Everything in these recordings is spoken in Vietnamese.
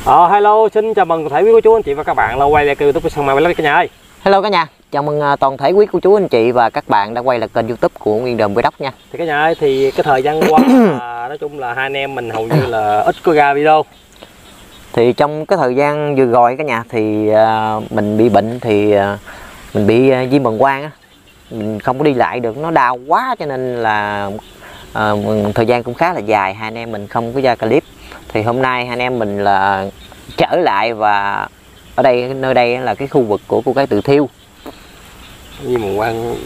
Hello, xin chào mừng toàn thể quý cô chú anh chị và các bạn là quay lại kênh YouTube của Săn Mèo Vlog cả nhà ơi. Hello cả nhà, chào mừng toàn thể quý cô chú anh chị và các bạn đã quay lại kênh YouTube của Nguyên Đờm Vlog nha. Thì cả nhà ơi, thì cái thời gian qua nói chung là hai anh em mình hầu như là ít có ra video. Thì trong cái thời gian vừa rồi cả nhà thì mình bị bệnh thì mình bị viêm bàng quang á, mình không có đi lại được, nó đau quá cho nên là thời gian cũng khá là dài hai anh em mình không có ra clip. Thì hôm nay hai anh em mình là trở lại và ở đây nơi đây là cái khu vực của cô gái tự thiêu. Viêm bàng quang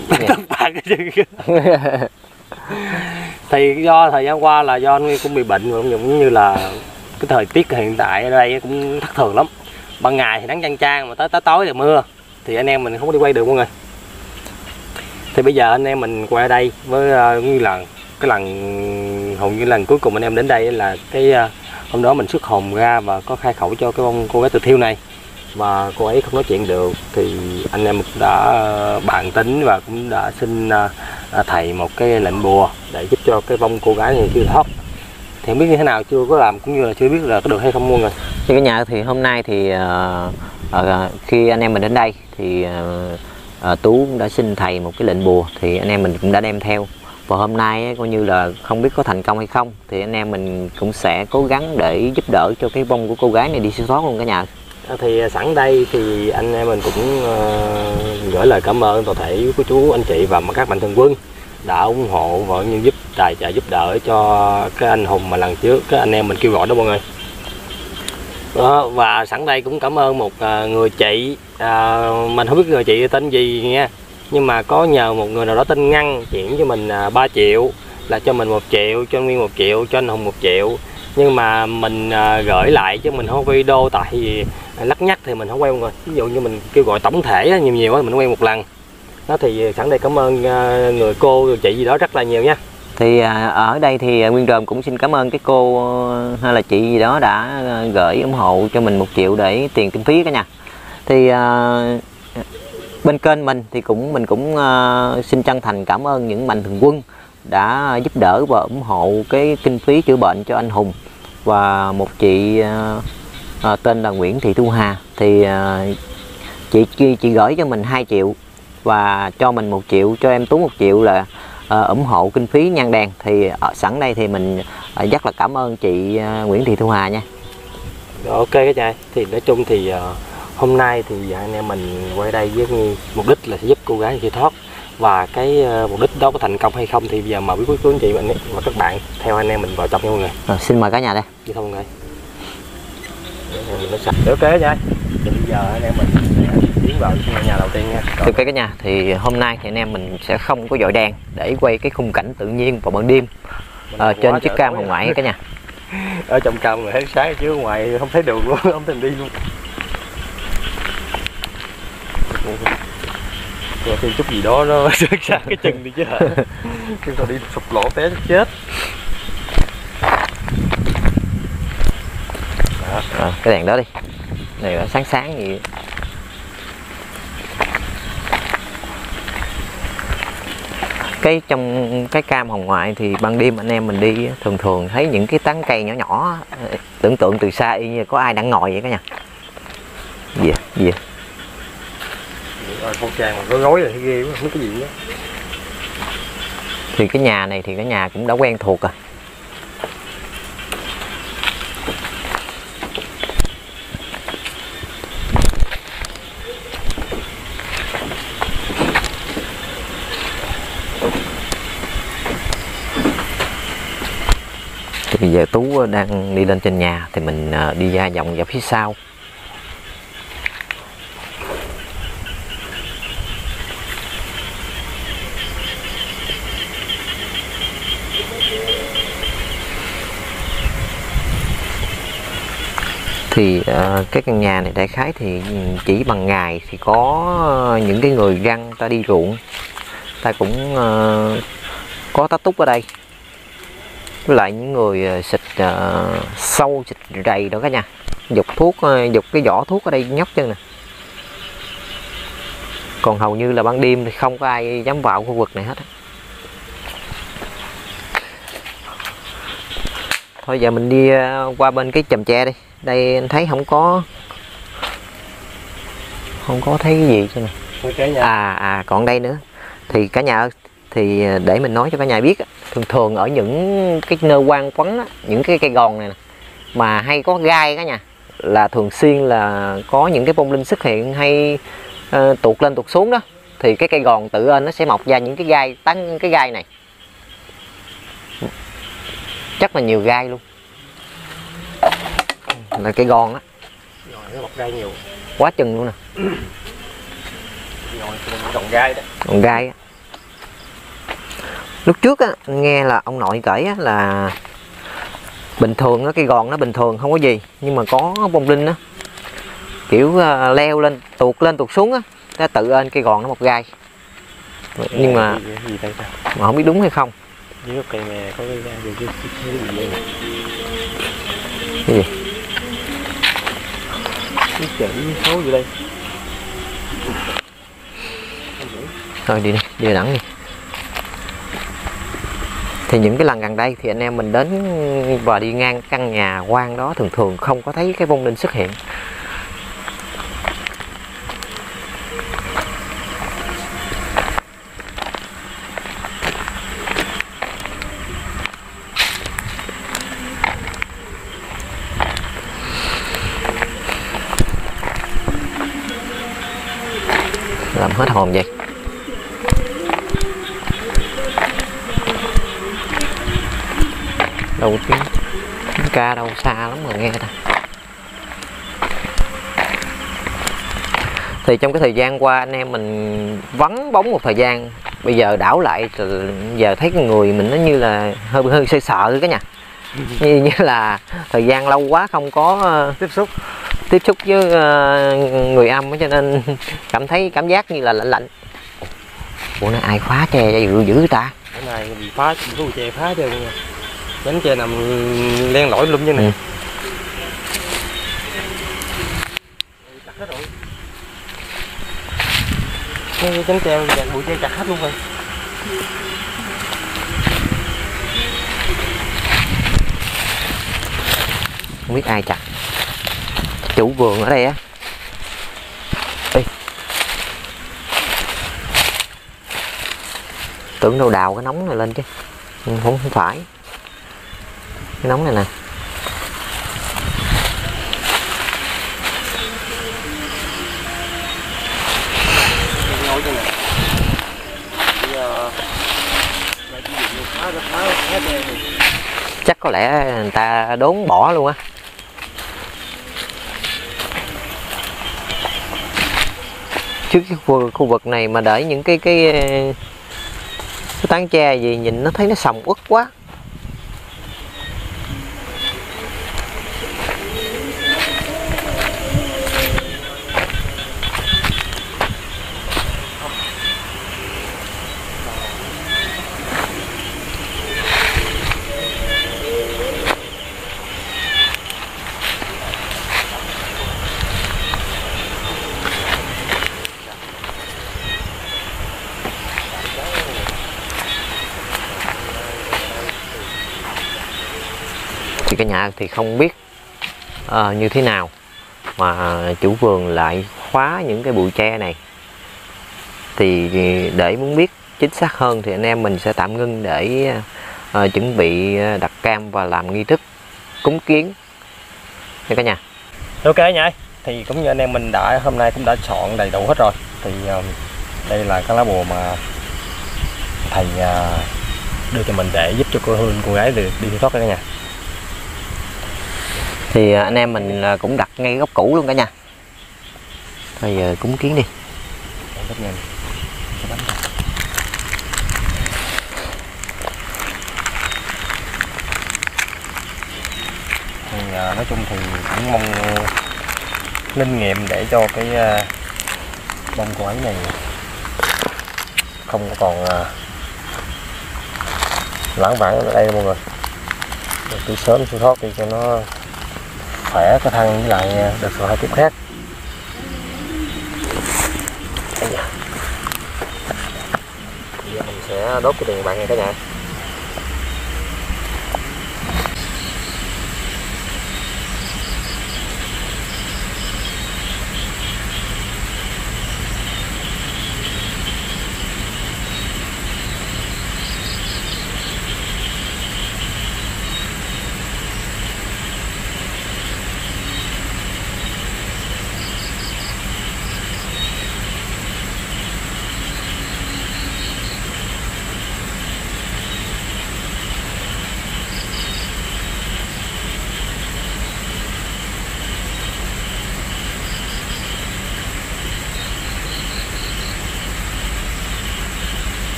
thì do thời gian qua là do anh Nguyên cũng bị bệnh, cũng như là cái thời tiết hiện tại ở đây cũng thất thường lắm. Ban ngày thì nắng chang chang mà tới tối là mưa, thì anh em mình không có đi quay được mọi người. Thì bây giờ anh em mình qua đây với như là cái lần hầu như lần cuối cùng anh em đến đây là cái hôm đó mình xuất hồn ra và có khai khẩu cho cái cô gái tự thiêu này, và cô ấy không nói chuyện được thì anh em đã bàn tính và cũng đã xin thầy một cái lệnh bùa để giúp cho cái vong cô gái này siêu thoát. Thì không biết như thế nào, chưa có làm cũng như là chưa biết là có được hay không mọi người. Thì cả nhà thì hôm nay thì khi anh em mình đến đây thì Tú đã xin thầy một cái lệnh bùa thì anh em mình cũng đã đem theo, và hôm nay coi như là không biết có thành công hay không thì anh em mình cũng sẽ cố gắng để giúp đỡ cho cái vong của cô gái này đi siêu thoát luôn cả nhà. Thì sẵn đây thì anh em mình cũng gửi lời cảm ơn toàn thể của chú anh chị và các mạnh thường quân đã ủng hộ và như giúp tài trợ giúp đỡ cho cái anh Hùng mà lần trước cái anh em mình kêu gọi đó mọi người. Và sẵn đây cũng cảm ơn một người chị, mình không biết người chị tên gì nha, nhưng mà có nhờ một người nào đó tên Ngân chuyển cho mình 3 triệu, là cho mình 1 triệu, cho Nguyên 1 triệu, cho anh Hùng 1 triệu. Nhưng mà mình gửi lại chứ mình không video, tại vì lắc nhắc thì mình không quay mọi người. Ví dụ như mình kêu gọi tổng thể nhiều mình quay một lần đó. Thì sẵn đây cảm ơn người cô người chị gì đó rất là nhiều nha. Thì ở đây thì Nguyên Đờm cũng xin cảm ơn cái cô hay là chị gì đó đã gửi ủng hộ cho mình 1 triệu để tiền kinh phí cả nhà. Thì bên kênh mình thì mình cũng xin chân thành cảm ơn những mạnh thường quân đã giúp đỡ và ủng hộ cái kinh phí chữa bệnh cho anh Hùng, và một chị tên là Nguyễn Thị Thu Hà thì chị gửi cho mình 2 triệu và cho mình 1 triệu, cho em Tú 1 triệu là ủng hộ kinh phí nhang đèn. Thì sẵn đây thì mình rất là cảm ơn chị Nguyễn Thị Thu Hà nha. Rồi, ok các nhà. Thì nói chung thì hôm nay thì anh em mình quay đây với mục đích là sẽ giúp cô gái siêu thoát, và cái mục đích đó có thành công hay không thì bây giờ mời quý cô anh chị và các bạn theo anh em mình vào trong nha mọi người. Xin mời cả nhà đây. Đi thôi mọi người. Nó sạch. Ok nha. Thì bây giờ anh em mình sẽ tiến vào nhà đầu tiên nha. Thưa cả nhà, thì hôm nay thì anh em mình sẽ không có dọi đèn để quay cái khung cảnh tự nhiên vào ban đêm trên chiếc cam hồng ngoại cả nhà. Ở trong cam mà hết sáng chứ ngoài không thấy đường luôn, không thể đi luôn. Rồi thêm chút gì đó nó rớt sát cái chân đi chứ hả? Chứ tao đi sụp lỗ té chết. Cái đèn đó đi, này là sáng sáng gì. Cái trong cái cam hồng ngoại thì ban đêm anh em mình đi thường thường thấy những cái tán cây nhỏ nhỏ, tưởng tượng từ xa y như có ai đang ngồi vậy cả nhà. Gì Con trang mà rối rồi ghê quá, không biết cái gì nữa. Thì cái nhà này thì cả nhà cũng đã quen thuộc rồi. Thì bây giờ Tú đang đi lên trên nhà thì mình đi ra vòng vào phía sau. Thì cái căn nhà này đại khái thì chỉ bằng ngày thì có những cái người răng ta đi ruộng, ta cũng có tá túc ở đây, với lại những người xịt sâu xịt rầy đó cả nhà, dục thuốc, dục cái vỏ thuốc ở đây nhóc chân nè. Còn hầu như là ban đêm thì không có ai dám vào khu vực này hết. Thôi giờ mình đi qua bên cái chòm tre đi. đây anh thấy không có thấy cái gì chứ nè. Còn đây nữa thì cả nhà, thì để mình nói cho cả nhà biết, thường thường ở những cái nơi quang vắng, những cái cây gòn này nè, mà hay có gai cả nhà, là thường xuyên là có những cái vong linh xuất hiện hay tuột lên tuột xuống đó, thì cái cây gòn tự nhiên nó sẽ mọc ra những cái gai, tán cái gai này chắc là nhiều gai luôn, là cây gòn á, nó mọc gai nhiều quá chừng luôn nè. Gòn gai đó, gòn gai á. Lúc trước á nghe là ông nội kể á, là bình thường á, cây gòn nó bình thường không có gì, nhưng mà có vong linh á kiểu leo lên tuột xuống á, nó tự lên cây gòn nó mọc gai. Nhưng mà không biết đúng hay không. Dưới cây này có cái gai gì chứ, cái gì cái chữ số gì đây. Thôi đi Đà Nẵng đi. Thì những cái lần gần đây thì anh em mình đến và đi ngang căn nhà hoang đó, thường thường không có thấy cái vong linh xuất hiện. Làm hết hồn vậy. Đâu tiếng ca đâu, xa lắm mà nghe ta. Thì trong cái thời gian qua anh em mình vắng bóng một thời gian, bây giờ đảo lại giờ thấy cái người mình nó như là hơi sợ sợ cái nhà, như là thời gian lâu quá không có tiếp xúc với người âm, cho nên cảm giác như là lạnh. Ủa nó ai phá tre dữ ta? Cái này bị phá, có tre phá chưa nha. Bánh tre nằm len lỏi lum như này. Chặt hết rồi. Cái cánh tre bụi tre chặt hết luôn rồi. Không biết ai chặt. Chủ vườn ở đây á. Ê. Tưởng đâu đào cái nóng này lên chứ. Không phải. Cái nóng này nè. Chắc có lẽ người ta đốn bỏ luôn á. Chứ cái khu vực này mà để những cái tán tre gì nhìn nó thấy nó sầm uất quá. Thì cả nhà thì không biết như thế nào mà chủ vườn lại khóa những cái bụi tre này. Thì để muốn biết chính xác hơn thì anh em mình sẽ tạm ngưng để chuẩn bị đặt cam và làm nghi thức cúng kiến nha cả nhà. Ok nha, thì cũng như anh em mình hôm nay cũng đã chọn đầy đủ hết rồi. Thì đây là cái lá bùa mà thầy đưa cho mình để giúp cho cô gái được đi thoát cả nhà. Thì anh em mình cũng đặt ngay góc cũ luôn cả nhà. Bây giờ cúng kiến đi. Thì nói chung thì cũng mong linh nghiệm để cho cái bông cô ấy này không còn lãng vãng ở đây mọi người. Từ sớm siêu thoát đi cho nó khỏe cái thân, với lại được sự hai tiếp khác. Bây giờ mình sẽ đốt cái đèn vàng này cả nhà.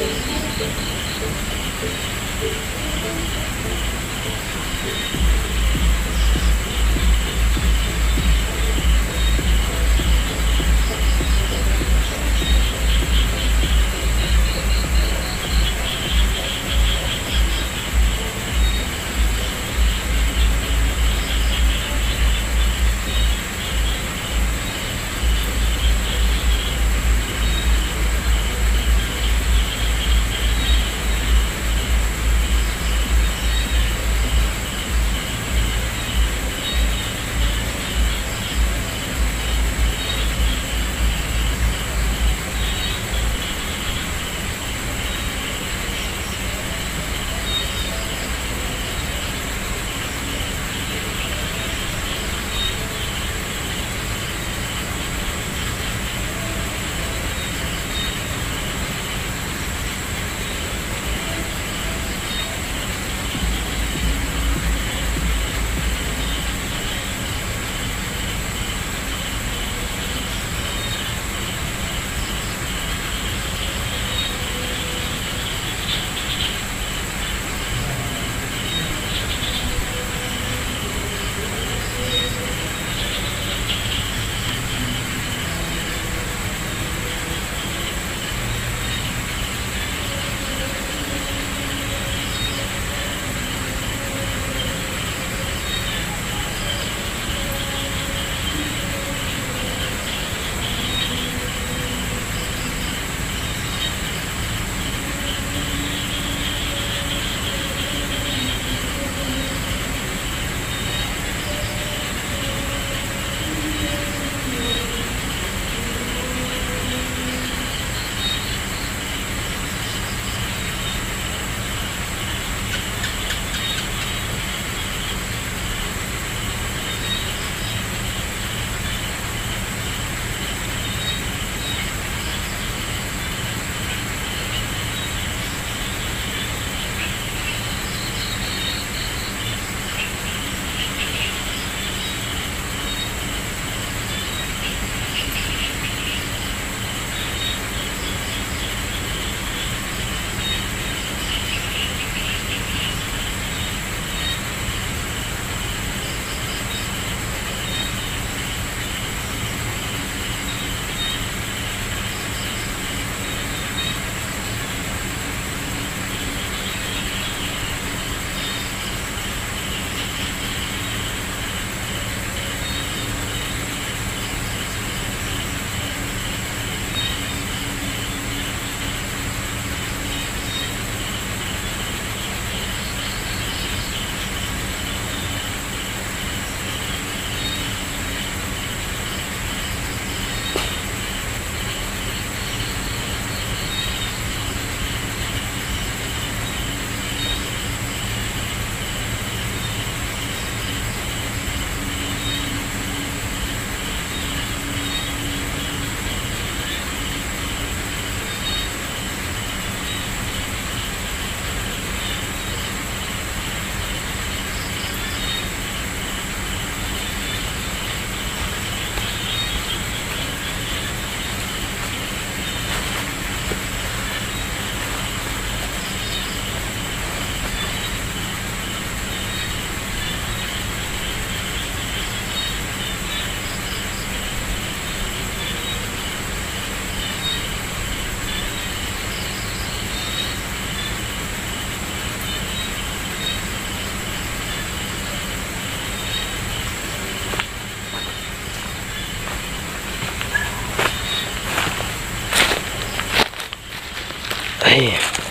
Đây.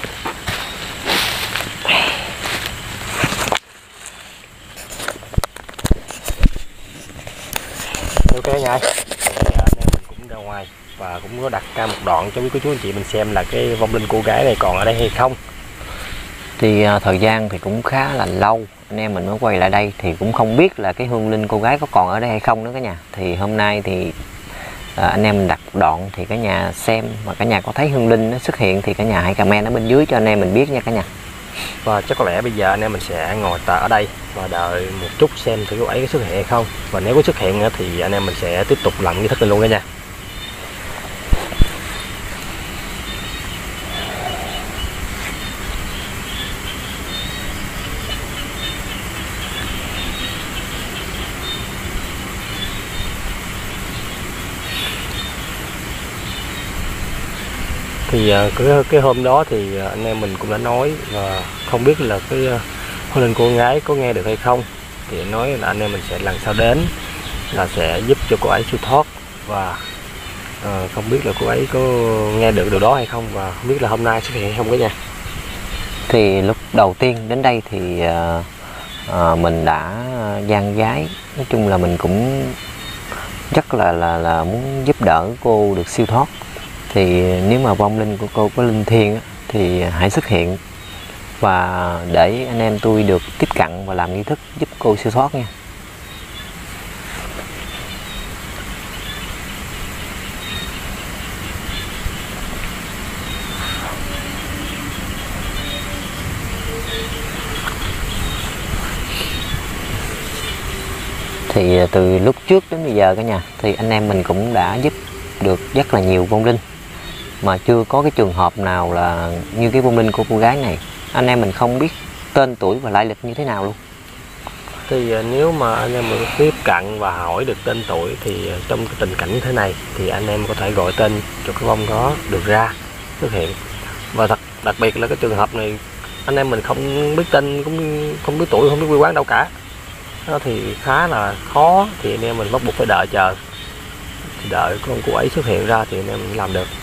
Ok nha. Giờ anh em mình cũng ra ngoài và cũng có đặt ra một đoạn cho quý cô chú anh chị mình xem là cái vong linh cô gái này còn ở đây hay không. Thì thời gian thì cũng khá là lâu, anh em mình mới quay lại đây thì cũng không biết là cái hương linh cô gái có còn ở đây hay không nữa cả nhà. Thì hôm nay thì anh em mình đặt đoạn thì cả nhà xem mà cả nhà có thấy hương linh nó xuất hiện thì cả nhà hãy comment ở bên dưới cho anh em mình biết nha cả nhà. Và chắc có lẽ bây giờ anh em mình sẽ ngồi ở đây và đợi một chút xem thử cô ấy có xuất hiện hay không. Và nếu có xuất hiện thì anh em mình sẽ tiếp tục làm nghi thức này luôn cả nhà. Thì cái hôm đó thì anh em mình cũng đã nói, và không biết là cái hôn linh cô gái có nghe được hay không, thì nói là anh em mình sẽ lần sau đến là sẽ giúp cho cô ấy siêu thoát, và không biết là cô ấy có nghe được điều đó hay không, và không biết là hôm nay xuất hiện hay không cả nhà. Thì lúc đầu tiên đến đây thì mình đã gian giái, nói chung là mình cũng rất là muốn giúp đỡ cô được siêu thoát. Thì nếu mà vong linh của cô có linh thiêng á, thì hãy xuất hiện và để anh em tôi được tiếp cận và làm nghi thức giúp cô siêu thoát nha. Thì từ lúc trước đến bây giờ cả nhà, thì anh em mình cũng đã giúp được rất là nhiều vong linh, mà chưa có cái trường hợp nào là như cái vong linh của cô gái này. Anh em mình không biết tên tuổi và lai lịch như thế nào luôn. Thì nếu mà anh em mình tiếp cận và hỏi được tên tuổi thì trong cái tình cảnh như thế này thì anh em có thể gọi tên cho cái vong đó được ra xuất hiện. Và đặc biệt là cái trường hợp này anh em mình không biết tên, cũng không biết tuổi, không biết quê quán đâu cả, đó thì khá là khó. Thì anh em mình bắt buộc phải đợi chờ, thì đợi con cô ấy xuất hiện ra thì anh em mình làm được.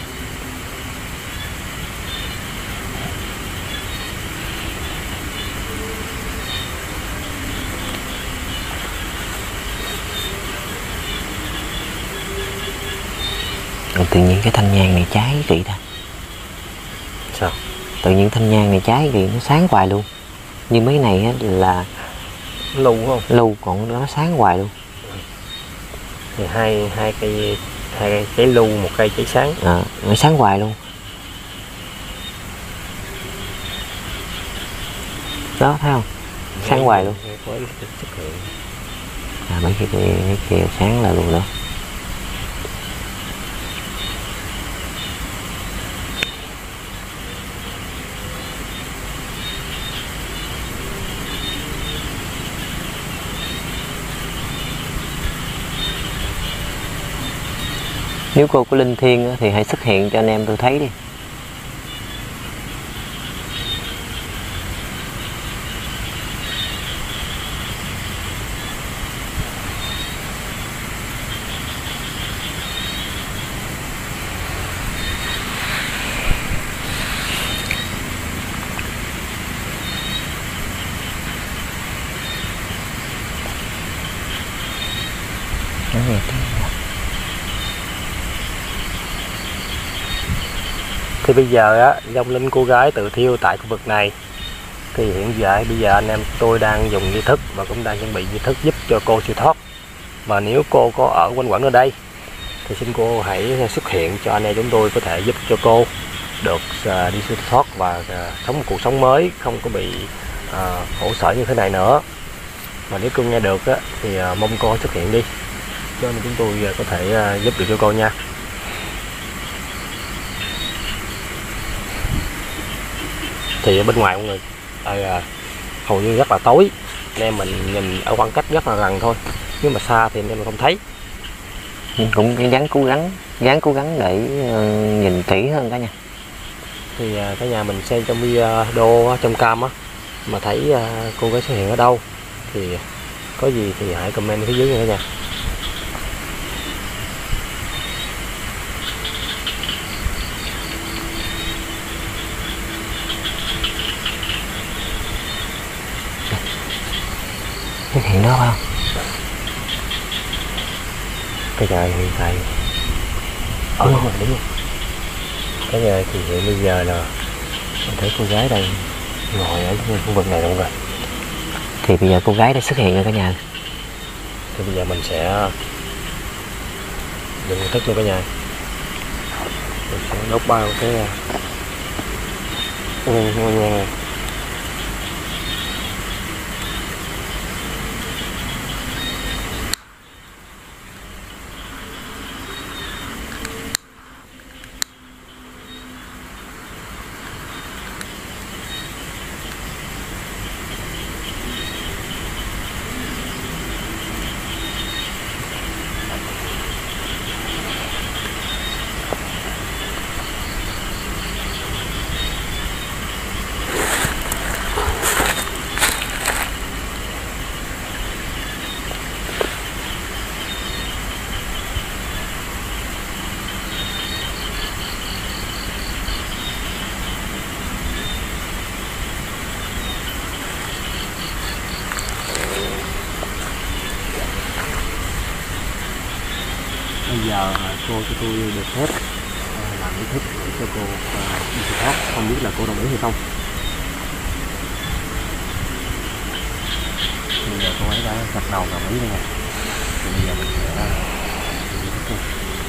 Tự nhiên cái thanh nhang này cháy kỹ ta. Sao? Tự nhiên thanh nhang này cháy kỹ, nó sáng hoài luôn. Như mấy này á, là Lưu không? lưu, còn nó sáng hoài luôn. Thì hai cây cháy lưu, một cây cháy sáng. Nó sáng hoài luôn. Đó, thấy không? Sáng hoài luôn. Mấy cái kia sáng là luôn đó. Nếu cô có linh thiêng thì hãy xuất hiện cho anh em tôi thấy đi. Thì bây giờ á, vong linh cô gái tự thiêu tại khu vực này. Thì hiện giờ bây giờ anh em tôi đang dùng nghi thức và cũng đang chuẩn bị nghi thức giúp cho cô siêu thoát. Và nếu cô có ở quanh quẩn ở đây thì xin cô hãy xuất hiện cho anh em chúng tôi có thể giúp cho cô được đi siêu thoát và sống một cuộc sống mới, không có bị khổ sở như thế này nữa. Mà nếu cô nghe được á, thì mong cô xuất hiện đi cho nên chúng tôi có thể giúp được cho cô nha. Thì ở bên ngoài mọi người hầu như rất là tối, anh em mình nhìn ở khoảng cách rất là gần thôi, nếu mà xa thì anh em mình không thấy. Nhưng cũng gắng cố gắng để nhìn kỹ hơn cả nhà. Thì cả nhà mình xem trong video trong cam á, mà thấy cô gái xuất hiện ở đâu thì có gì thì hãy comment phía dưới nha cả nhà. Xuất hiện đó không? Cái nhà hiện tại đúng rồi, đúng rồi. Cái nhà thì hiện bây giờ là mình thấy cô gái đang ngồi ở khu vực này luôn rồi. Thì bây giờ cô gái đã xuất hiện rồi cả nhà. Thì bây giờ mình sẽ dùng thức luôn cả nhà. Mình sẽ đốt bao cái nhang này. giờ cô cho tôi được phép làm lý thuyết để cho cô đi khai thác, không biết là cô đồng ý hay không. Bây giờ cô ấy đã gật đầu đồng ý rồi nè. Thì bây giờ mình sẽ đi thuyết cô.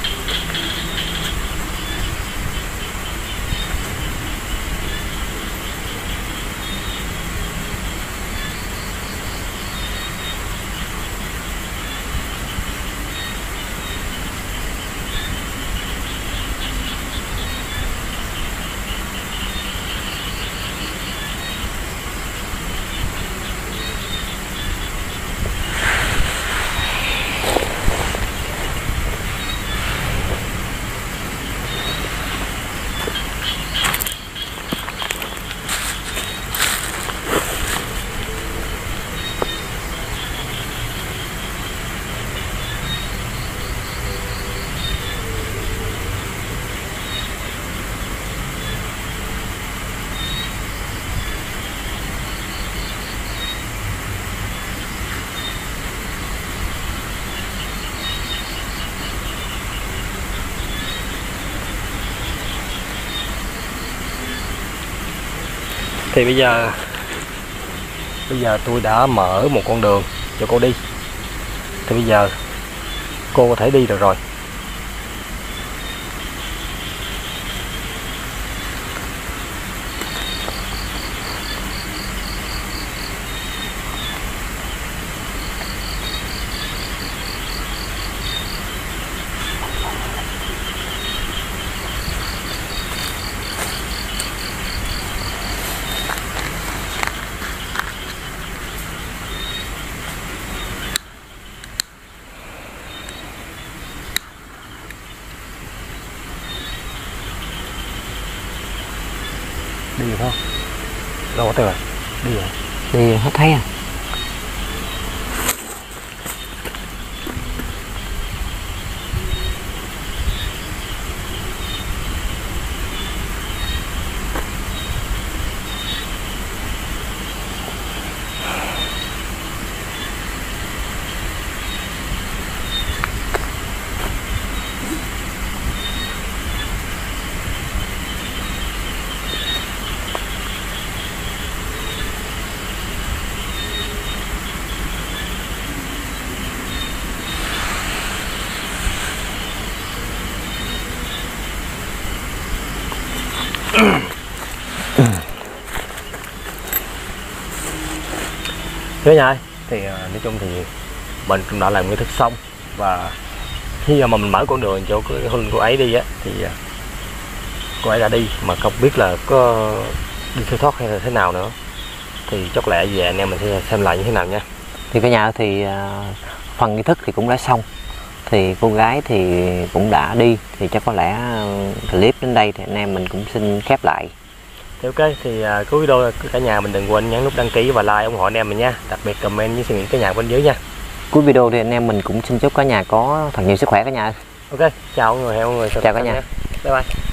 Thì bây giờ tôi đã mở một con đường cho cô đi. Thì bây giờ cô có thể đi được rồi. Đi được không? Đâu có rồi. Đi rồi. Đi hết thấy à? Thế nhà ơi, thì nói chung thì mình cũng đã làm nghi thức xong, và khi mà mình mở con đường cho cái Hưng cô ấy đi á, thì cô ấy đã đi mà không biết là có đi siêu thoát hay là thế nào nữa. Thì chốc lẽ về anh em mình sẽ xem lại như thế nào nha. Thì cả nhà thì phần nghi thức thì cũng đã xong, thì cô gái thì cũng đã đi, thì chắc có lẽ clip đến đây thì anh em mình cũng xin khép lại. Thì ok, thì cuối video cả nhà mình đừng quên nhấn nút đăng ký và like ủng hộ anh em mình nha, đặc biệt comment với suy nghĩ cả nhà bên dưới nha. Cuối video thì anh em mình cũng xin chúc cả nhà có thật nhiều sức khỏe cả nhà. Ok, chào mọi người, hẹn mọi người chào cả nhà. bye bye.